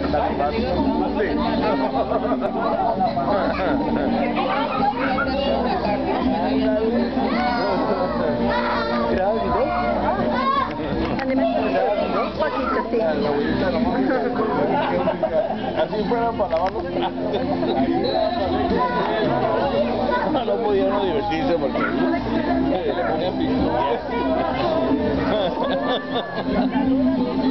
Un poquito, sí. Así fuera para lavar los trastes. No podía uno divertirse porque le ponían pistolas.